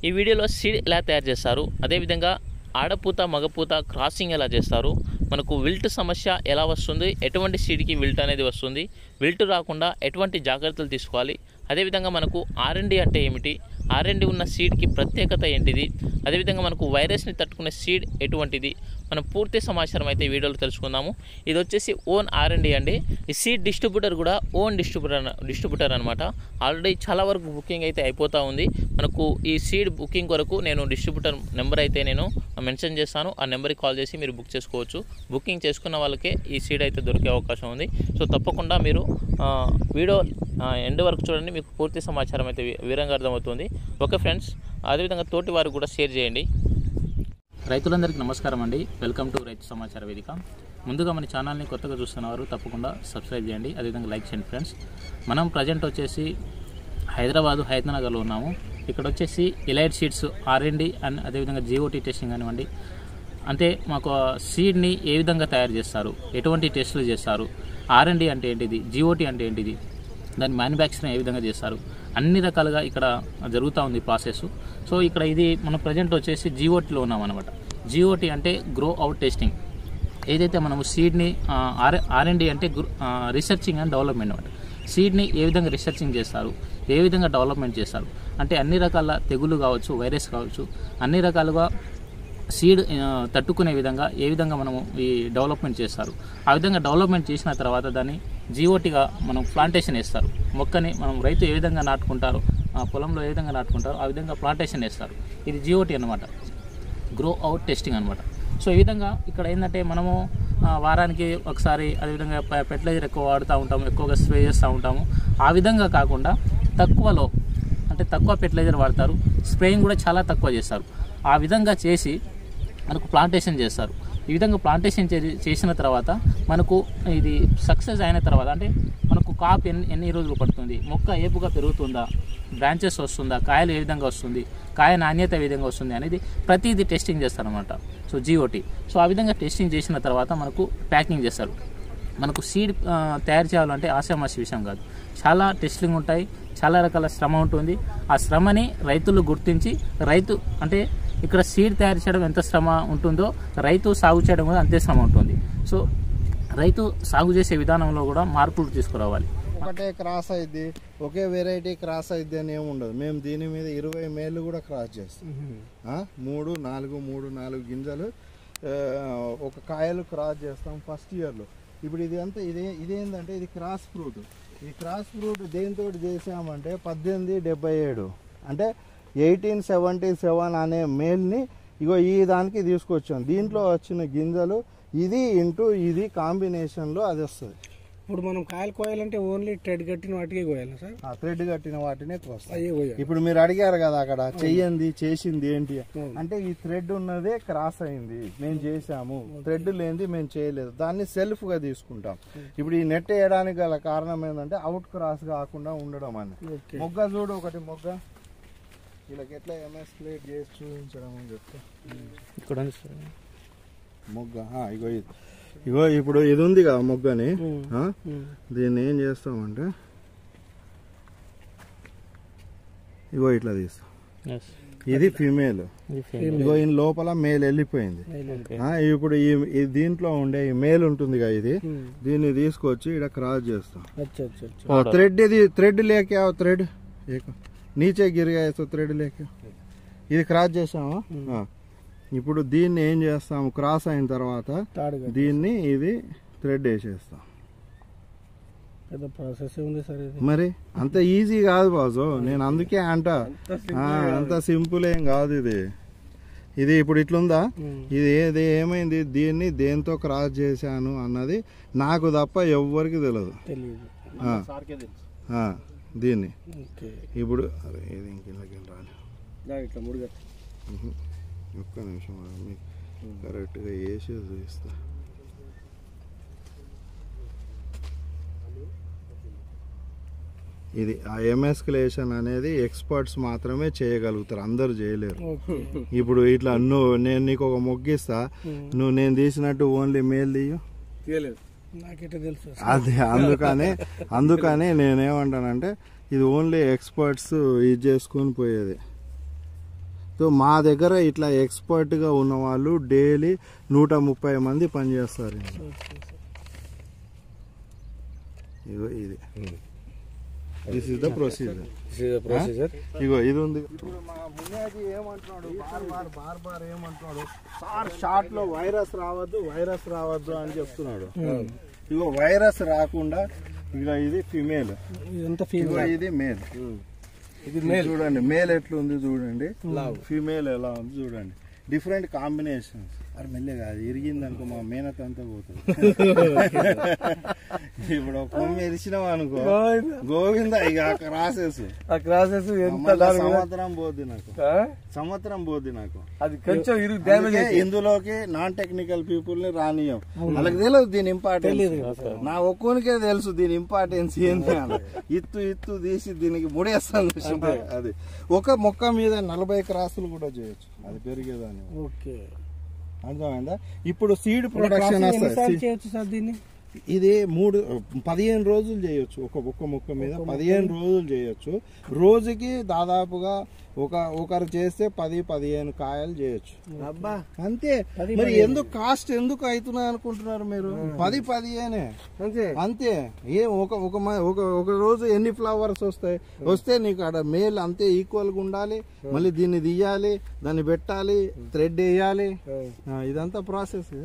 ఈ వీడియోలో సీడ్ ఎలా తయారు చేస్తారు, అదేవిధంగా ఆడపూత మగపూత క్రాసింగ్ ఎలా చేస్తారు, మనకు విల్ట్ సమస్య ఎలా వస్తుంది, ఎటువంటి సీడ్కి విల్ట్ అనేది వస్తుంది, విల్ట్ రాకుండా ఎటువంటి జాగ్రత్తలు తీసుకోవాలి, అదేవిధంగా మనకు R&D అంటే ఏమిటి, R&D ఉన్న సీడ్కి ప్రత్యేకత ఏంటిది, అదేవిధంగా మనకు వైరస్ని తట్టుకునే సీడ్ ఎటువంటిది, మనం పూర్తి సమాచారం అయితే ఈ వీడియోలో తెలుసుకుందాము. ఇది వచ్చేసి ఓన్ R&D అండి. ఈ సీడ్ డిస్ట్రిబ్యూటర్ కూడా ఓన్ డిస్ట్రిబ్యూటర్ అనమాట. ఆల్రెడీ చాలా వరకు బుకింగ్ అయితే అయిపోతూ ఉంది. మనకు ఈ సీడ్ బుకింగ్ కొరకు నేను డిస్ట్రిబ్యూటర్ నెంబర్ అయితే నేను మెన్షన్ చేస్తాను. ఆ నెంబర్కి కాల్ చేసి మీరు బుక్ చేసుకోవచ్చు. బుకింగ్ చేసుకున్న వాళ్ళకే ఈ సీడ్ అయితే దొరికే అవకాశం ఉంది. సో తప్పకుండా మీరు వీడియో ఎండ్ వరకు చూడండి, మీకు పూర్తి సమాచారం అయితే వివరంగా అర్థమవుతుంది. ఓకే ఫ్రెండ్స్, అదేవిధంగా తోటి వారికి కూడా షేర్ చేయండి. రైతులందరికీ నమస్కారం అండి. వెల్కమ్ టు రైతు సమాచార వేదిక. ముందుగా మన ఛానల్ని కొత్తగా చూస్తున్నవారు తప్పకుండా సబ్స్క్రైబ్ చేయండి, అదేవిధంగా లైక్ చేయండి ఫ్రెండ్స్. మనం ప్రజెంట్ వచ్చేసి హైదరాబాద్నగర్లో ఉన్నాము. ఇక్కడ వచ్చేసి ఎలైట్ సీడ్స్ R&D అండ్ అదేవిధంగా GOT టెస్టింగ్ కానివ్వండి, అంటే మాకు సీడ్ని ఏ విధంగా తయారు చేస్తారు, ఎటువంటి టెస్టులు చేస్తారు, R&D అంటే ఏంటిది, GOT అంటే ఏంటిది, దాని మ్యానుఫ్యాక్చరింగ్ ఏ విధంగా చేస్తారు, అన్ని రకాలుగా ఇక్కడ జరుగుతూ ఉంది ప్రాసెస్. సో ఇక్కడ ఇది మనం ప్రజెంట్ వచ్చేసి GOTలో ఉన్నాం అనమాట. GOT అంటే గ్రో అవుట్ టెస్టింగ్. ఏదైతే మనము సీడ్ని R&D అంటే రీసెర్చింగ్ అండ్ డెవలప్మెంట్ అనమాట. సీడ్ని ఏ విధంగా రీసెర్చింగ్ చేస్తారు, ఏ విధంగా డెవలప్మెంట్ చేస్తారు, అంటే అన్ని రకాల తెగులు కావచ్చు, వైరస్ కావచ్చు, అన్ని రకాలుగా సీడ్ తట్టుకునే విధంగా ఏ విధంగా మనము ఈ డెవలప్మెంట్ చేస్తారు. ఆ విధంగా డెవలప్మెంట్ చేసిన తర్వాత దాన్ని GOTగా మనం ప్లాంటేషన్ వేస్తారు. మొక్కని మనం రైతు ఏ విధంగా నాటుకుంటారో, పొలంలో ఏ విధంగా నాటుకుంటారో ఆ విధంగా ప్లాంటేషన్ వేస్తారు. ఇది GOT అనమాట, గ్రో అవుట్ టెస్టింగ్ అనమాట. సో ఈ విధంగా ఇక్కడ ఏంటంటే మనము వారానికి ఒకసారి అదేవిధంగా ఫెర్టిలైజర్ ఎక్కువ వాడుతూ ఉంటాము, ఎక్కువగా స్ప్రే చేస్తూ ఉంటాము. ఆ విధంగా కాకుండా తక్కువలో, అంటే తక్కువ ఫెర్టిలైజర్ వాడతారు, స్ప్రేయింగ్ కూడా చాలా తక్కువ చేస్తారు. ఆ విధంగా చేసి మనకు ప్లాంటేషన్ చేస్తారు. ఈ విధంగా ప్లాంటేషన్ చేసిన తర్వాత మనకు ఇది సక్సెస్ అయిన తర్వాత, అంటే మనకు కాపు ఎన్ని రోజులు పడుతుంది, మొక్క ఏపుగా పెరుగుతుందా, బ్రాంచెస్ వస్తుందా, కాయలు ఏ విధంగా వస్తుంది, కాయ నాణ్యత ఏ విధంగా వస్తుంది అనేది ప్రతిదీ టెస్టింగ్ చేస్తారనమాట. So GOT. సో ఆ విధంగా టెస్టింగ్ చేసిన తర్వాత మనకు ప్యాకింగ్ చేస్తారు. మనకు సీడ్ తయారు చేయాలంటే ఆశామాషి విషయం కాదు, చాలా టెస్టింగ్ ఉంటాయి, చాలా రకాల శ్రమ ఉంటుంది. ఆ శ్రమని రైతులు గుర్తించి, రైతు అంటే ఇక్కడ సీడ్ తయారు చేయడం ఎంత శ్రమ ఉంటుందో రైతు సాగు చేయడం కూడా అంతే శ్రమ ఉంటుంది. సో రైతు సాగు చేసే విధానంలో కూడా మార్పులు తీసుకురావాలి. ఒకటే క్రాస్ అయింది, ఒకే వెరైటీ క్రాస్ అయింది అని ఏమి ఉండదు. మేము దీని మీద 20 మేళ్ళు కూడా క్రాస్ చేస్తాం. 3-4 గింజలు ఒక కాయలు క్రాస్ చేస్తాం ఫస్ట్ ఇయర్లో. ఇప్పుడు ఇది అంతా ఇదేంటంటే ఇది క్రాస్ ఫ్రూట్. ఈ క్రాస్ ఫ్రూట్ దేనితో చేసామంటే 1877 అంటే 1877 అనే మేల్ని ఇగో ఈ దానికి తీసుకొచ్చాం. దీంట్లో వచ్చిన గింజలు ఇది ఇంటూ ఇది కాంబినేషన్లో అది వస్తుంది. ఇప్పుడు మనం కాయలు కోయాలంటే ఓన్లీ థ్రెడ్ కట్టిన వాటికి కోయాలి సార్. థ్రెడ్ కట్టిన వాటినే కోస్తాయి. ఇప్పుడు మీరు అడిగారు కదా అక్కడ చెయ్యండి చేసింది ఏంటి అంటే, ఈ థ్రెడ్ ఉన్నదే క్రాస్ అయింది, మేము చేసాము, థ్రెడ్ లేనిది మేము చేయలేదు, దాన్ని సెల్ఫ్ గా తీసుకుంటాం. ఇప్పుడు ఈ నెట్ వేయడానికి గల కారణం ఏంటంటే అవుట్ క్రాస్ కాకుండా ఉండడం అని. మొగ్గ చూడు, ఒకటి మొగ్గ వీళ్ళకి ఎట్లా ఎమస్క్యులేట్ చేసి చూపించడం అని చెప్తే ఇక్కడ మొగ్గ ఇగో ఇప్పుడు ఇది ఉంది కదా మొగ్గని, దీన్ని ఏం చేస్తామంటే ఇగో ఇట్లా తీస్తాం. ఇది ఫీమేల్, ఇగో ఈ లోపల మేల్ వెళ్ళిపోయింది. ఇప్పుడు ఈ దీంట్లో ఉండే ఈ మేల్ ఉంటుంది కదా, ఇది దీన్ని తీసుకొచ్చి ఇక్కడ క్రాస్ చేస్తాం. థ్రెడ్ ఇది థ్రెడ్ లేకే థ్రెడ్ నీచే గిరిగా థ్రెడ్ లేక ఇది క్రాస్ చేసామా. ఇప్పుడు దీన్ని ఏం చేస్తాము, క్రాస్ అయిన తర్వాత దీన్ని ఇది థ్రెడ్ వేసేస్తాం. ప్రాసెస్ ఉంది సార్. మరి అంత ఈజీ కాదు బాజు, నేను అందుకే అంత సింపుల్ ఏం కాదు ఇది. ఇది ఇప్పుడు ఇట్లుందా, ఇది ఏమైంది, దీన్ని దేంతో క్రాస్ చేశాను అన్నది నాకు తప్ప ఎవ్వరికి తెలియదు. దీన్ని ఇప్పుడు ఇది ఇంకెళ్ళకి రాలి ఒక్క నిమిషం కరెక్ట్గా వేసి చూపిస్తా. ఇది ఆ ఎమస్క్యులేషన్ అనేది ఎక్స్పర్ట్స్ మాత్రమే చేయగలుగుతారు, అందరు చేయలేరు. ఇప్పుడు ఇట్లా నేను నీకు ఒక మొగ్గిస్తా, నేను తీసినట్టు ఓన్లీ మేల్ తీయలేదు, అదే అందుకనే నేనేమంటానంటే ఇది ఓన్లీ ఎక్స్పర్ట్స్ ఇది చేసుకొని పోయేది. సో మా దగ్గర ఇట్లా ఎక్స్పర్ట్గా ఉన్న వాళ్ళు డైలీ 130 మంది పనిచేస్తారు. ఇగో ఇది దిస్ ఇస్ ద ప్రొసీజర్. ఇగో ఇది ఉంది. ఇప్పుడు మా మున్యాజీ ఏమంటున్నాడు, బార్ ఏమంటున్నాడు, సార్ షార్ట్ లో వైరస్ రావద్దు అని చెప్తున్నాడు. ఇగో వైరస్ రాకుండా ఇక ఇది ఫిమేల్, ఇది మేల్. ఇది చూడండి మేల్ ఎట్లుంది చూడండి, ఫీమేల్ ఎలా ఉంది చూడండి. Different combinations. అరే మెల్లగా అది ఇరిగింది అనుకో మా మేనత్ అంతా పోతుంది. ఇప్పుడు ఒక కొమ్మ ఎరిచినావు అనుకో గోవింద ఇక క్రాసెస్ సంవత్సరం పోద్ది నాకు. అది కొంచెం ఇందులోకి నాన్ టెక్నికల్ పీపుల్ ని రానియం. వాళ్ళకి తెలియదు దీని ఇంపార్టెన్స్. నా ఒక్కొనికే తెలుసు దీని ఇంపార్టెన్స్ ఏంటి అని. ఇత్తు తీసి దీనికి ముడేస్తాను. అది ఒక మొక్క మీద 40 క్రాసులు కూడా చేయొచ్చు, అది పెరిగేదాన్ని. ఓకే, అర్థమైందా? ఇప్పుడు సీడ్ ప్రొడక్షన్ ఇది 15 రోజులు చేయొచ్చు. ఒక్క మొక్క మీద 15 రోజులు చేయొచ్చు. రోజుకి దాదాపుగా ఒకరు చేస్తే 10-15 కాయలు చేయొచ్చు. అంతే. మరి ఎందుకు కాస్ట్ ఎందుకు అవుతున్నాయి అనుకుంటున్నారు మీరు? 10-15 అంతే. ఒక రోజు ఎన్ని ఫ్లవర్స్ వస్తే నీకు అక్కడ మేల్ అంతే ఈక్వల్ గా ఉండాలి. మళ్ళీ దీన్ని తీయాలి, దాన్ని పెట్టాలి, థ్రెడ్ వేయాలి. ఇదంతా ప్రాసెస్,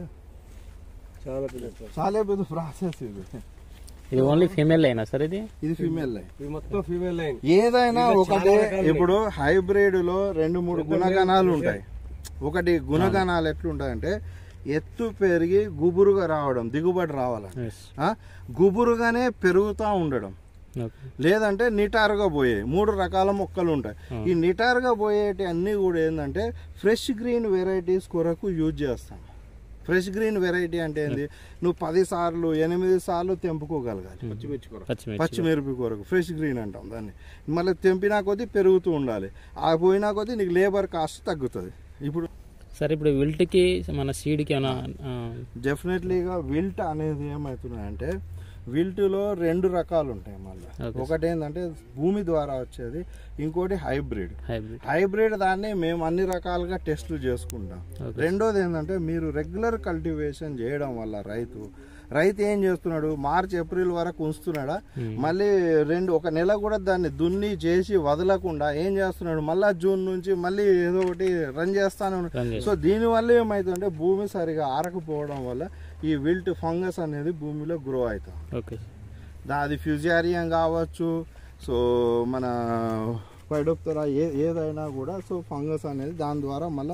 చాలా పెద్ద ప్రాసెస్. ఇది ఓన్లీ ఫీమేల్ లైనా సార్? ఇది ఫీమేల్ లైన్, ఇది మొత్తం ఫీమేల్ లైన్. ఏదైనా ఒకటే. ఇప్పుడు హైబ్రిడ్ లో 2-3 గుణగణాలు ఉంటాయి. ఒకటి గుణగణాలు ఎట్లుంటాయంటే ఎత్తు పెరిగి గుబురుగా రావడం, దిగుబడి రావాలని, గుబురుగానే పెరుగుతూ ఉండడం, లేదంటే నిటారుగా పోయే 3 రకాల మొక్కలు ఉంటాయి. ఈ నిటారుగా పోయేటి అన్ని కూడా ఏంటంటే ఫ్రెష్ గ్రీన్ వెరైటీస్ కొరకు యూజ్ చేస్తాం. ఫ్రెష్ గ్రీన్ వెరైటీ అంటే ఏంది? నువ్వు 10 సార్లు 8 సార్లు తెంపుకోగలగాలి. పచ్చిమిరపి కొరకు ఫ్రెష్ గ్రీన్ అంటాం దాన్ని. మళ్ళీ తెంపినా కొద్దీ పెరుగుతూ ఉండాలి. ఆ పోయినా కొద్దీ నీకు లేబర్ కాస్ట్ తగ్గుతుంది. ఇప్పుడు సరే, ఇప్పుడు విల్ట్కి మన సీడ్కి డెఫినెట్లీగా విల్ట్ అనేది ఏమవుతున్నాయంటే విల్ట్లో 2 రకాలు ఉంటాయి. మళ్ళీ ఒకటి ఏంటంటే భూమి ద్వారా వచ్చేది, ఇంకోటి హైబ్రిడ్ దాన్ని మేము అన్ని రకాలుగా టెస్టులు చేసుకుంటాం. రెండోది ఏంటంటే మీరు రెగ్యులర్ కల్టివేషన్ చేయడం వల్ల రైతు ఏం చేస్తున్నాడు, మార్చ్ ఏప్రిల్ వరకు ఉంచుతున్నాడా, మళ్ళీ ఒక నెల కూడా దాన్ని దున్ని చేసి వదలకుండా ఏం చేస్తున్నాడు, మళ్ళా జూన్ నుంచి మళ్ళీ ఏదో ఒకటి రన్ చేస్తాను. సో దీనివల్ల ఏమవుతుందంటే భూమి సరిగా ఆరకపోవడం వల్ల ఈ విల్ట్ ఫంగస్ అనేది భూమిలో గ్రో అవుతుంది. అది ఫ్యూజారియం కావచ్చు, సో మన పైడోప్తెరా ఏదైనా కూడా. సో ఫంగస్ అనేది దాని ద్వారా మళ్ళీ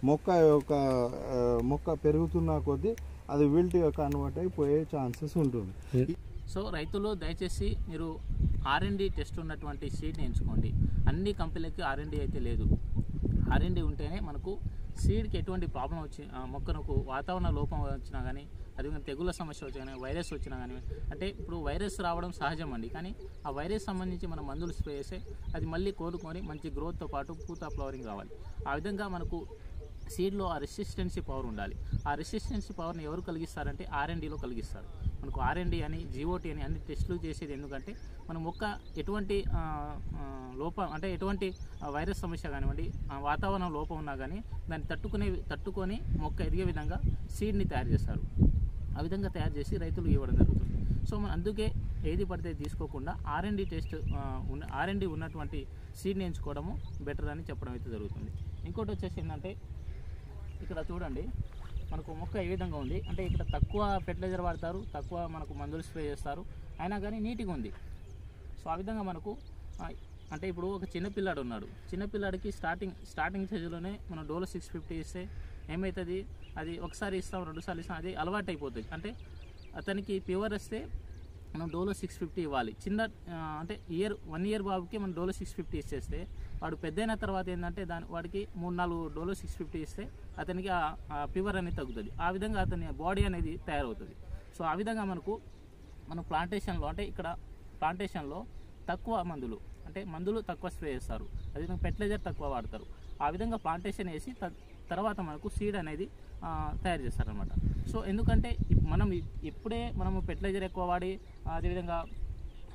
మొక్క పెరుగుతున్న కొద్దీ అది విల్ట్ కన్వర్ట్ అయిపోయే ఛాన్సెస్ ఉంటుంది. సో రైతులు దయచేసి మీరు R&D టెస్ట్ ఉన్నటువంటి సీడ్ని ఎంచుకోండి. అన్ని కంపెనీలకి R&D అయితే లేదు. R&D ఉంటేనే మనకు సీడ్కి ఎటువంటి ప్రాబ్లం మొక్కకు వాతావరణ లోపం వచ్చినా కానీ, అది తెగుళ్ళ సమస్య వచ్చినా కానీ, వైరస్ వచ్చినా కానీ, అంటే ఇప్పుడు వైరస్ రావడం సహజం అండి. కానీ ఆ వైరస్ సంబంధించి మనం మందులు స్ప్రే చేస్తే అది మళ్ళీ కోలుకొని మంచి గ్రోత్తో పాటు పూత ఫ్లవరింగ్ రావాలి. ఆ విధంగా మనకు సీడ్లో ఆ రెసిస్టెన్సీ పవర్ ఉండాలి. ఆ రెసిస్టెన్సీ పవర్ని ఎవరు కలిగిస్తారంటే R&Dలో కలిగిస్తారు. మనకు R&D అని GOT అని అన్ని టెస్టులు చేసేది ఎందుకంటే మన మొక్క ఎటువంటి లోపం అంటే ఎటువంటి వైరస్ సమస్య కానివ్వండి, వాతావరణ లోపం ఉన్నా కానీ దాన్ని తట్టుకొని మొక్క ఎదిగే విధంగా సీడ్ని తయారు చేస్తారు. ఆ విధంగా తయారు చేసి రైతులు ఇవ్వడం జరుగుతుంది. సో మనం అందుకే ఏది పడితే తీసుకోకుండా R&D ఉన్నటువంటి సీడ్ని ఎంచుకోవడము బెటర్ అని చెప్పడం అయితే జరుగుతుంది. ఇంకోటి వచ్చేసి ఏంటంటే ఇక్కడ చూడండి మనకు మొక్క ఏ విధంగా ఉంది అంటే ఇక్కడ తక్కువ ఫెర్టిలైజర్ వాడతారు, తక్కువ మనకు మందులు స్ప్రే చేస్తారు, అయినా కానీ నీట్గా ఉంది. సో ఆ విధంగా మనకు అంటే ఇప్పుడు ఒక చిన్నపిల్లాడు ఉన్నాడు, చిన్నపిల్లాడికి స్టార్టింగ్ స్టేజ్లోనే మనం డోలో 650 ఇస్తే ఏమవుతుంది, అది ఒకసారి ఇస్తాం 2 సార్లు ఇస్తాం, అది అలవాటు అయిపోతుంది. అంటే అతనికి ఫీవర్ వస్తే మనం డోలో 650 ఇవ్వాలి. అంటే 1 ఇయర్ బాబుకి మనం డోలో 650 ఇచ్చేస్తే వాడు పెద్దయిన తర్వాత ఏంటంటే వాడికి 3-4 డోలో 650 ఇస్తే అతనికి ఆ ఫీవర్ అనేది తగ్గుతుంది. ఆ విధంగా అతని బాడీ అనేది తయారవుతుంది. సో ఆ విధంగా మనం ప్లాంటేషన్లో అంటే ఇక్కడ ప్లాంటేషన్లో తక్కువ మందులు తక్కువ స్ప్రే చేస్తారు, అదేవిధంగా ఫెర్టిలైజర్ తక్కువ వాడతారు. ఆ విధంగా ప్లాంటేషన్ వేసి తర్వాత మనకు సీడ్ అనేది తయారు చేస్తారనమాట. సో ఎందుకంటే మనం ఇప్పుడే మనము ఫెర్టిలైజర్ ఎక్కువ వాడి అదేవిధంగా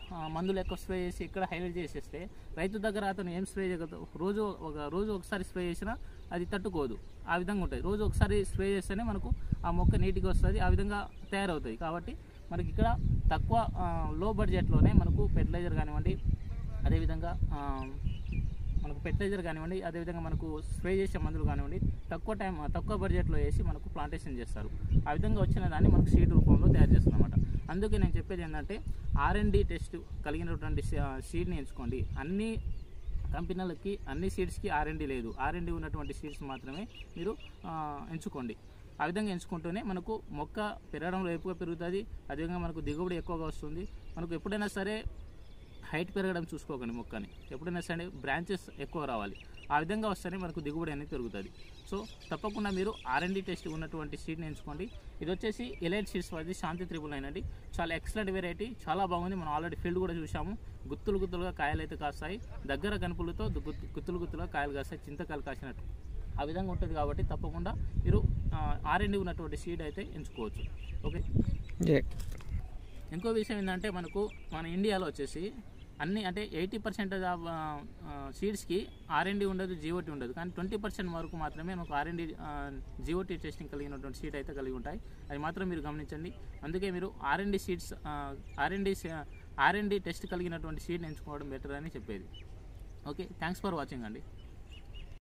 మందులు ఎక్కువ స్ప్రే చేసి ఇక్కడ హైలైట్ చేసేస్తే రైతు దగ్గర అతను ఏం స్ప్రే చేయగలదు, రోజు ఒకసారి స్ప్రే చేసినా అది తట్టుకోదు. ఆ విధంగా ఉంటుంది. రోజు ఒకసారి స్ప్రే చేస్తేనే మనకు ఆ మొక్క నీట్గా వస్తుంది, ఆ విధంగా తయారవుతుంది. కాబట్టి మనకి ఇక్కడ తక్కువ లో బడ్జెట్లోనే మనకు ఫెర్టిలైజర్ కానివ్వండి, అదేవిధంగా అదేవిధంగా మనకు స్ప్రే చేసే మందులు కానివ్వండి తక్కువ బడ్జెట్లో వేసి మనకు ప్లాంటేషన్ చేస్తారు. ఆ విధంగా వచ్చిన దాన్ని మనకు సీడ్ రూపంలో తయారు చేస్తాం అన్నమాట. అందుకే నేను చెప్పేది ఏంటంటే R&D టెస్ట్ కలిగినటువంటి సీడ్ని ఎంచుకోండి. అన్ని కంపెనీలకి అన్ని సీడ్స్కి R&D లేదు. R&D ఉన్నటువంటి సీడ్స్ మాత్రమే మీరు ఎంచుకోండి. ఆ విధంగా ఎంచుకుంటూనే మనకు మొక్క పెరగడంలో ఎక్కువగా పెరుగుతుంది, అదేవిధంగా మనకు దిగుబడి ఎక్కువగా వస్తుంది. మనకు ఎప్పుడైనా సరే హైట్ పెరగడం చూసుకోకండి మొక్కని, ఎప్పుడైనా సరే బ్రాంచెస్ ఎక్కువ రావాలి. ఆ విధంగా వస్తేనే మనకు దిగుబడి అనేది పెరుగుతుంది. సో తప్పకుండా మీరు R&D టెస్ట్ ఉన్నటువంటి సీడ్ని ఎంచుకోండి. ఇది వచ్చేసి ఎలైట్ సీడ్స్ వారి శాంతి 999 అండి. చాలా ఎక్సలెంట్ వెరైటీ, చాలా బాగుంది. మనం ఆల్రెడీ ఫీల్డ్ కూడా చూసాము. గుత్తులుగా కాయలు అయితే కాస్తాయి, దగ్గర కనుపులతో గుత్తులుగా కాయలు కాస్తాయి, చింతకాయలు కాసినట్టు ఆ విధంగా ఉంటుంది. కాబట్టి తప్పకుండా మీరు R&D ఉన్నటువంటి సీడ్ అయితే ఎంచుకోవచ్చు. ఓకే. ఇంకో విషయం ఏంటంటే మన ఇండియాలో వచ్చేసి అన్ని అంటే 80% ఆఫ్ సీడ్స్కి R&D ఉండదు, GOT ఉండదు. కానీ 20% వరకు మాత్రమే మనకు R&D GOT టెస్టింగ్ కలిగినటువంటి సీడ్ అయితే కలిగి ఉంటాయి. అది మాత్రం మీరు గమనించండి. అందుకే మీరు R&D టెస్ట్ కలిగినటువంటి సీడ్ని ఎంచుకోవడం బెటర్ అని చెప్పేది. ఓకే, థ్యాంక్స్ ఫర్ వాచింగ్ అండి.